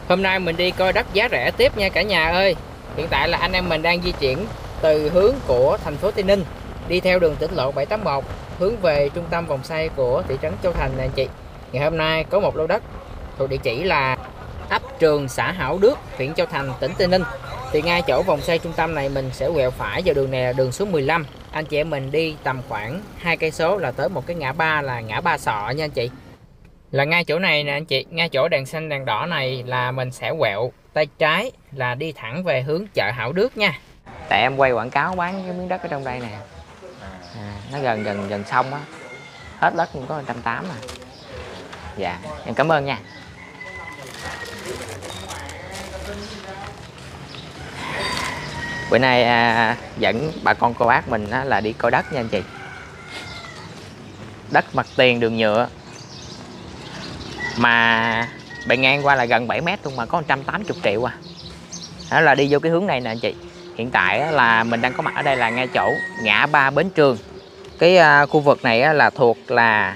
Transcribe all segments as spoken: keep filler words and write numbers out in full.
Hôm nay mình đi coi đất giá rẻ tiếp nha cả nhà ơi. Hiện tại là anh em mình đang di chuyển từ hướng của thành phố Tây Ninh đi theo đường tỉnh lộ bảy tám một hướng về trung tâm vòng xoay của thị trấn Châu Thành nè anh chị. Ngày hôm nay có một lô đất thuộc địa chỉ là ấp Trường, xã Hảo Đức, huyện Châu Thành, tỉnh Tây Ninh. Thì ngay chỗ vòng xoay trung tâm này mình sẽ quẹo phải vào đường này là đường số mười lăm. Anh chị em mình đi tầm khoảng hai cây số là tới một cái ngã ba là ngã Ba Sọ nha anh chị. Là ngay chỗ này nè anh chị, ngay chỗ đèn xanh đèn đỏ này là mình sẽ quẹo tay trái là đi thẳng về hướng chợ Hảo Đức nha. Tại em quay quảng cáo bán cái miếng đất ở trong đây nè, à, nó gần gần gần sông á, hết đất cũng có một trăm tám mươi à. Dạ em cảm ơn nha. Bữa nay à, dẫn bà con cô bác mình á, là đi coi đất nha anh chị. Đất mặt tiền đường nhựa mà bề ngang qua là gần bảy mét luôn mà có một trăm tám mươi triệu à. Đó là đi vô cái hướng này nè anh chị. Hiện tại là mình đang có mặt ở đây là ngay chỗ ngã ba Bến Trường. Cái uh, khu vực này là thuộc là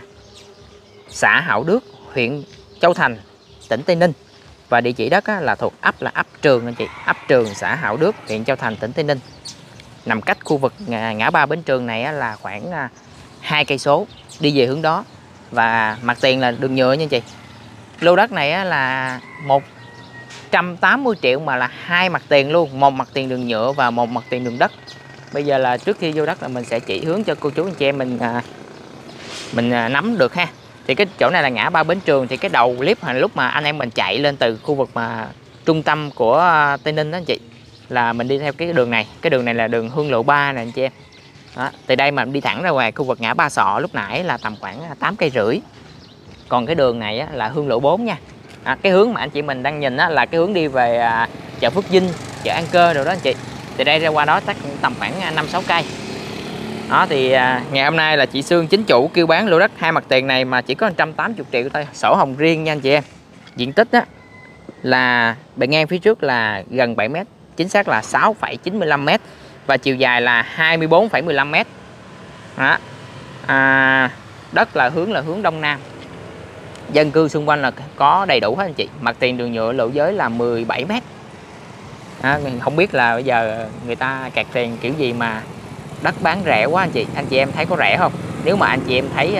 xã Hảo Đức, huyện Châu Thành, tỉnh Tây Ninh. Và địa chỉ đất là thuộc ấp là ấp Trường anh chị, ấp Trường, xã Hảo Đức, huyện Châu Thành, tỉnh Tây Ninh. Nằm cách khu vực ngã ba Bến Trường này là khoảng hai cây số đi về hướng đó. Và mặt tiền là đường nhựa nha anh chị. Lô đất này là một trăm tám mươi triệu mà là hai mặt tiền luôn, một mặt tiền đường nhựa và một mặt tiền đường đất. Bây giờ là trước khi vô đất là mình sẽ chỉ hướng cho cô chú anh chị em mình mình nắm được ha. Thì cái chỗ này là ngã ba Bến Trường, thì cái đầu clip hồi lúc mà anh em mình chạy lên từ khu vực mà trung tâm của Tây Ninh đó anh chị, là mình đi theo cái đường này, cái đường này là đường Hương Lộ ba nè anh chị em. Đó, từ đây mà đi thẳng ra ngoài khu vực ngã Ba Sọ lúc nãy là tầm khoảng tám cây rưỡi. Còn cái đường này á, là Hương Lộ bốn nha. À, cái hướng mà anh chị mình đang nhìn á, là cái hướng đi về à, chợ Phước Vinh, chợ An Cơ rồi đó anh chị. Từ đây ra qua đó chắc tầm khoảng năm sáu cây. Đó thì à, ngày hôm nay là chị Sương chính chủ kêu bán lô đất hai mặt tiền này mà chỉ có một trăm tám mươi triệu thôi, sổ hồng riêng nha anh chị em. Diện tích á là bề ngang phía trước là gần bảy mét, chính xác là sáu phẩy chín mươi lăm mét và chiều dài là hai mươi bốn phẩy mười lăm mét. Đó. À, đất là hướng là hướng đông nam. Dân cư xung quanh là có đầy đủ hết anh chị. Mặt tiền đường nhựa lộ giới là mười bảy mét. À, không biết là bây giờ người ta kẹt tiền kiểu gì mà đất bán rẻ quá anh chị. Anh chị em thấy có rẻ không? Nếu mà anh chị em thấy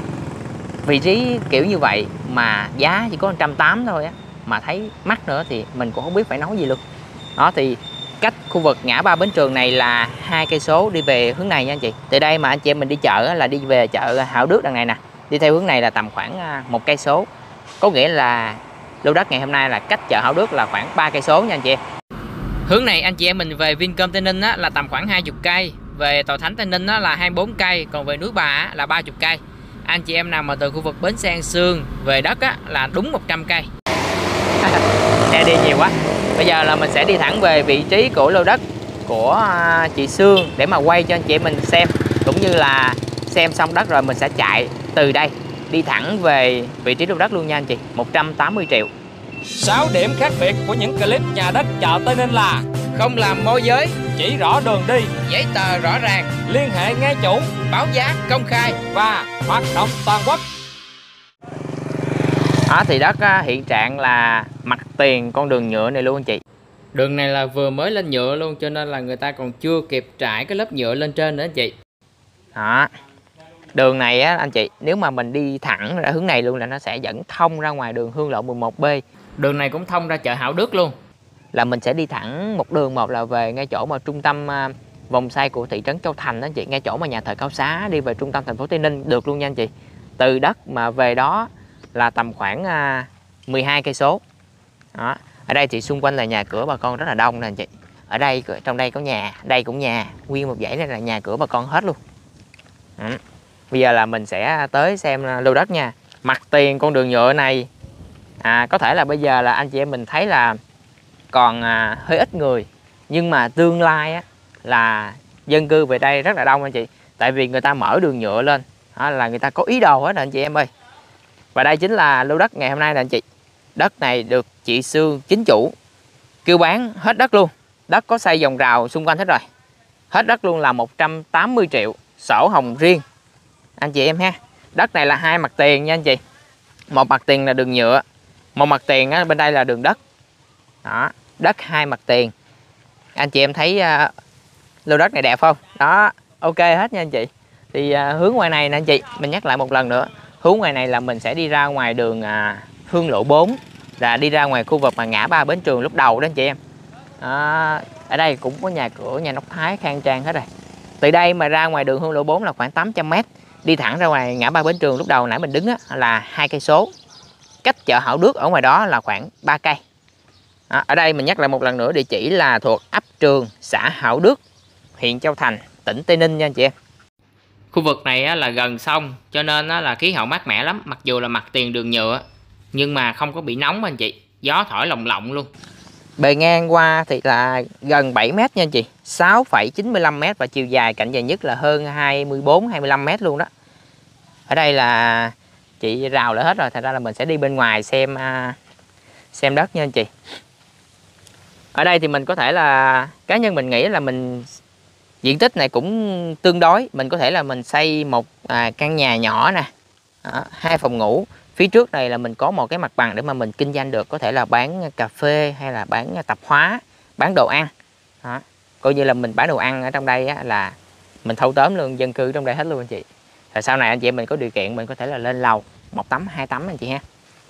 vị trí kiểu như vậy mà giá chỉ có một trăm tám mươi thôi á, mà thấy mắc nữa thì mình cũng không biết phải nói gì luôn. Đó thì cách khu vực ngã ba Bến Trường này là hai cây số đi về hướng này nha anh chị. Từ đây mà anh chị em mình đi chợ là đi về chợ Hảo Đức đằng này nè, đi theo hướng này là tầm khoảng một cây số. Có nghĩa là lô đất ngày hôm nay là cách chợ Hảo Đức là khoảng ba cây số nha anh chị em. Hướng này anh chị em mình về Vincom Tây Ninh á, là tầm khoảng hai mươi cây, về Tòa Thánh Tây Ninh á, là hai mươi bốn cây, còn về Núi Bà á, là ba mươi cây. Anh chị em nào mà từ khu vực Bến Xe An Sương về đất á, là đúng một trăm cây. Xe đi nhiều quá. Bây giờ là mình sẽ đi thẳng về vị trí của lô đất của chị Sương để mà quay cho anh chị em mình xem, cũng như là xem xong đất rồi mình sẽ chạy từ đây đi thẳng về vị trí lô đất luôn nha anh chị. Một trăm tám mươi triệu. sáu điểm khác biệt của những clip nhà đất chợ Tây Ninh là không làm môi giới, chỉ rõ đường đi, giấy tờ rõ ràng, liên hệ ngay chủ, báo giá công khai và hoạt động toàn quốc. Đó thì đất á, hiện trạng là mặt tiền con đường nhựa này luôn anh chị. Đường này là vừa mới lên nhựa luôn, cho nên là người ta còn chưa kịp trải cái lớp nhựa lên trên nữa anh chị. Đó. Đường này á anh chị, nếu mà mình đi thẳng ra hướng này luôn là nó sẽ dẫn thông ra ngoài đường Hương Lộ mười một B. Đường này cũng thông ra chợ Hảo Đức luôn. Là mình sẽ đi thẳng một đường một là về ngay chỗ mà trung tâm uh, vòng xoay của thị trấn Châu Thành đó anh chị, ngay chỗ mà nhà thờ Cao Xá đi về trung tâm thành phố Tây Ninh được luôn nha anh chị. Từ đất mà về đó là tầm khoảng uh, mười hai cây số. Đó. Ở đây thì xung quanh là nhà cửa bà con rất là đông nè anh chị. Ở đây trong đây có nhà, đây cũng nhà, nguyên một dãy này là nhà cửa bà con hết luôn. Đó. Bây giờ là mình sẽ tới xem lô đất nha. Mặt tiền con đường nhựa này à, có thể là bây giờ là anh chị em mình thấy là còn à, hơi ít người, nhưng mà tương lai á, là dân cư về đây rất là đông anh chị. Tại vì người ta mở đường nhựa lên đó, là người ta có ý đồ hết anh chị em ơi. Và đây chính là lô đất ngày hôm nay nè anh chị. Đất này được chị Sương chính chủ kêu bán hết đất luôn. Đất có xây vòng rào xung quanh hết rồi. Hết đất luôn là một trăm tám mươi triệu, sổ hồng riêng anh chị em ha. Đất này là hai mặt tiền nha anh chị. Một mặt tiền là đường nhựa, một mặt tiền á, bên đây là đường đất. Đó, đất hai mặt tiền. Anh chị em thấy uh, lô đất này đẹp không? Đó, ok hết nha anh chị. Thì uh, hướng ngoài này nè anh chị, mình nhắc lại một lần nữa. Hướng ngoài này là mình sẽ đi ra ngoài đường uh, Hương Lộ bốn, là đi ra ngoài khu vực mà ngã ba Bến Trường lúc đầu đó anh chị em. Đó, ở đây cũng có nhà cửa, nhà nóc Thái khang trang hết rồi. Từ đây mà ra ngoài đường Hương Lộ bốn là khoảng tám trăm mét. Đi thẳng ra ngoài ngã ba Bến Trường lúc đầu nãy mình đứng á, là hai cây số. Cách chợ Hảo Đức ở ngoài đó là khoảng ba cây. Đó, ở đây mình nhắc lại một lần nữa, địa chỉ là thuộc ấp Trường, xã Hảo Đức, huyện Châu Thành, tỉnh Tây Ninh nha anh chị em. Khu vực này là gần sông cho nên là khí hậu mát mẻ lắm, mặc dù là mặt tiền đường nhựa nhưng mà không có bị nóng anh chị, gió thổi lồng lộng luôn. Bề ngang qua thì là gần bảy mét nha anh chị, sáu phẩy chín mươi lăm mét, và chiều dài cạnh dài nhất là hơn hai mươi bốn hai mươi lăm mét luôn đó. Ở đây là chị rào lại hết rồi, thành ra là mình sẽ đi bên ngoài xem xem đất nha anh chị. Ở đây thì mình có thể là, cá nhân mình nghĩ là mình diện tích này cũng tương đối, mình có thể là mình xây một à, căn nhà nhỏ nè, đó, hai phòng ngủ. Phía trước này là mình có một cái mặt bằng để mà mình kinh doanh được, có thể là bán cà phê hay là bán tạp hóa, bán đồ ăn. Đó, coi như là mình bán đồ ăn ở trong đây á, là mình thâu tóm luôn dân cư trong đây hết luôn anh chị. Rồi sau này anh chị em mình có điều kiện mình có thể là lên lầu một tấm hai tấm anh chị ha.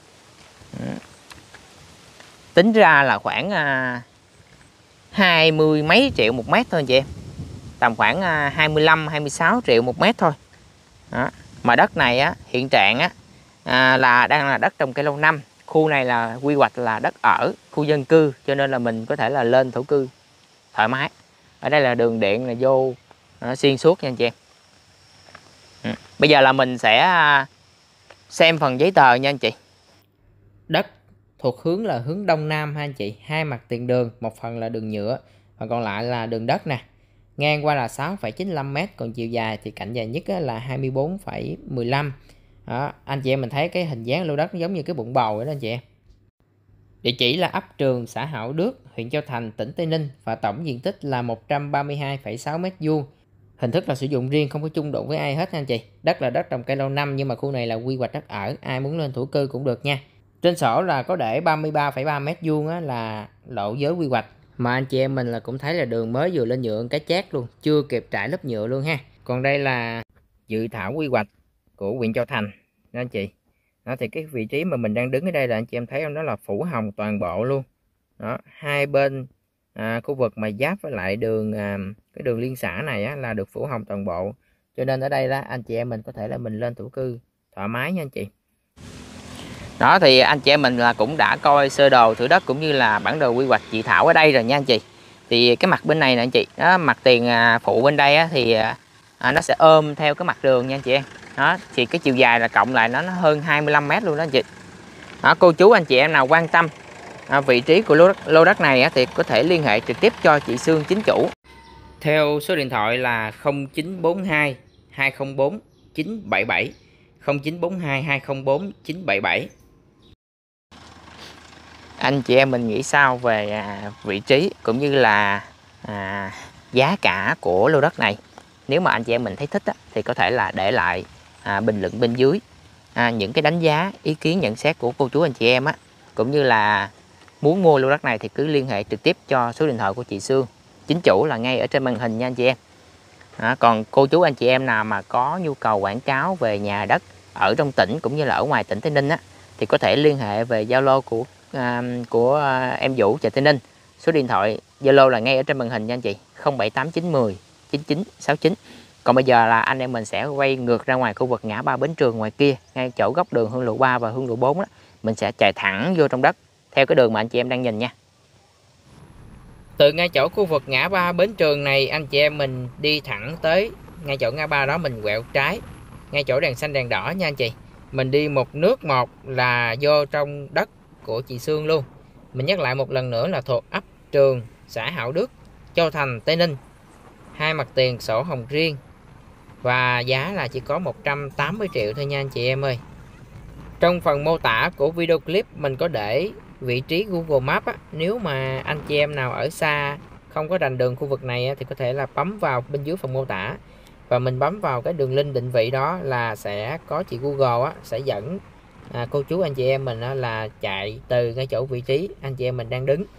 Tính ra là khoảng à, hai mươi mấy triệu một mét thôi anh chị em, tầm khoảng à, hai mươi lăm hai mươi sáu triệu một mét thôi. Đó. Mà đất này á, hiện trạng á, à, là đang là đất trồng cây lâu năm. Khu này là quy hoạch là đất ở, khu dân cư, cho nên là mình có thể là lên thổ cư thoải mái. Ở đây là đường điện là vô nó xuyên suốt nha anh chị em. Ừ. Bây giờ là mình sẽ xem phần giấy tờ nha anh chị. Đất thuộc hướng là hướng đông nam ha anh chị, hai mặt tiền đường, một phần là đường nhựa, phần còn lại là đường đất nè. Ngang qua là sáu phẩy chín mươi lăm mét, còn chiều dài thì cạnh dài nhất là hai mươi bốn phẩy mười lăm. Đó, anh chị em mình thấy cái hình dáng lô đất giống như cái bụng bầu vậy đó anh chị em. Địa chỉ là ấp Trường, xã Hảo Đức, huyện Châu Thành, tỉnh Tây Ninh, và tổng diện tích là một trăm ba mươi hai phẩy sáu mét vuông. Hình thức là sử dụng riêng, không có chung đụng với ai hết nha anh chị. Đất là đất trồng cây lâu năm nhưng mà khu này là quy hoạch đất ở, ai muốn lên thổ cư cũng được nha. Trên sổ là có để ba mươi ba phẩy ba mét vuông á, là lộ giới quy hoạch. Mà anh chị em mình là cũng thấy là đường mới vừa lên nhựa cái chát luôn, chưa kịp trải lớp nhựa luôn ha. Còn đây là dự thảo quy hoạch của huyện Châu Thành đó anh chị. Đó, thì cái vị trí mà mình đang đứng ở đây là anh chị em thấy không, đó là phủ hồng toàn bộ luôn. Đó, hai bên à, khu vực mà giáp với lại đường à, cái đường liên xã này á, là được phủ hồng toàn bộ. Cho nên ở đây là anh chị em mình có thể là mình lên thổ cư thoải mái nha anh chị. Đó, thì anh chị em mình là cũng đã coi sơ đồ thửa đất cũng như là bản đồ quy hoạch dự thảo ở đây rồi nha anh chị. Thì cái mặt bên này nè anh chị, đó, mặt tiền à, phụ bên đây á, thì à, nó sẽ ôm theo cái mặt đường nha anh chị em. Đó, thì cái chiều dài là cộng lại nó, nó hơn hai mươi lăm mét luôn đó anh chị. Đó, cô chú anh chị em nào quan tâm à, vị trí của lô đất, lô đất này á, thì có thể liên hệ trực tiếp cho chị Sương chính chủ theo số điện thoại là không chín bốn hai hai không bốn chín bảy bảy, không chín bốn hai hai không bốn chín bảy bảy. Anh chị em mình nghĩ sao về à, vị trí cũng như là à, giá cả của lô đất này? Nếu mà anh chị em mình thấy thích á, thì có thể là để lại à, bình luận bên dưới à, những cái đánh giá, ý kiến, nhận xét của cô chú anh chị em á, cũng như là muốn mua lô đất này thì cứ liên hệ trực tiếp cho số điện thoại của chị Sương chính chủ là ngay ở trên màn hình nha anh chị em. À, còn cô chú anh chị em nào mà có nhu cầu quảng cáo về nhà đất ở trong tỉnh cũng như là ở ngoài tỉnh Tây Ninh á, thì có thể liên hệ về Zalo của à, của à, em Vũ chợ Tây Ninh. Số điện thoại Zalo là ngay ở trên màn hình nha anh chị, không bảy tám chín một không chín chín sáu chín. Còn bây giờ là anh em mình sẽ quay ngược ra ngoài khu vực ngã ba Bến Trường ngoài kia, ngay chỗ góc đường Hương Lộ ba và Hương Lộ bốn đó. Mình sẽ chạy thẳng vô trong đất theo cái đường mà anh chị em đang nhìn nha. Từ ngay chỗ khu vực ngã ba Bến Trường này, anh chị em mình đi thẳng tới ngay chỗ ngã ba đó, mình quẹo trái ngay chỗ đèn xanh đèn đỏ nha anh chị. Mình đi một nước một là vô trong đất của chị Sương luôn. Mình nhắc lại một lần nữa là thuộc ấp Trường, xã Hảo Đức, Châu Thành, Tây Ninh. Hai mặt tiền sổ hồng riêng và giá là chỉ có một trăm tám mươi triệu thôi nha anh chị em ơi. Trong phần mô tả của video clip mình có để vị trí Google Maps á, nếu mà anh chị em nào ở xa không có rành đường khu vực này á, thì có thể là bấm vào bên dưới phần mô tả và mình bấm vào cái đường link định vị đó là sẽ có chị Google á, sẽ dẫn à, cô chú anh chị em mình á, là chạy từ cái chỗ vị trí anh chị em mình đang đứng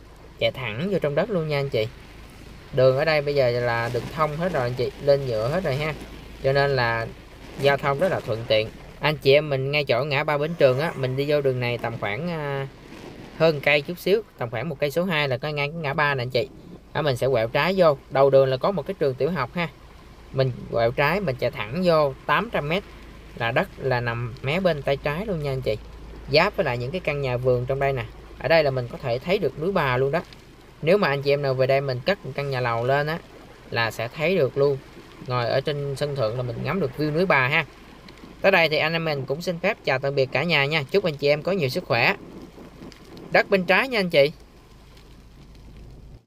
chạy thẳng vô trong đất luôn nha anh chị. Đường ở đây bây giờ là được thông hết rồi anh chị, lên nhựa hết rồi ha, cho nên là giao thông rất là thuận tiện. Anh chị em mình ngay chỗ ngã ba Bến Trường á, mình đi vô đường này tầm khoảng uh, hơn cây chút xíu, tầm khoảng một cây số hai là có ngang cái ngã ba nè anh chị. Đó, mình sẽ quẹo trái vô, đầu đường là có một cái trường tiểu học ha. Mình quẹo trái mình chạy thẳng vô tám trăm mét là đất là nằm mé bên tay trái luôn nha anh chị. Giáp với lại những cái căn nhà vườn trong đây nè. Ở đây là mình có thể thấy được núi Bà luôn đó. Nếu mà anh chị em nào về đây mình cất một căn nhà lầu lên á là sẽ thấy được luôn. Ngồi ở trên sân thượng là mình ngắm được view núi Bà ha. Tới đây thì anh em mình cũng xin phép chào tạm biệt cả nhà nha. Chúc anh chị em có nhiều sức khỏe. Đất bên trái nha anh chị.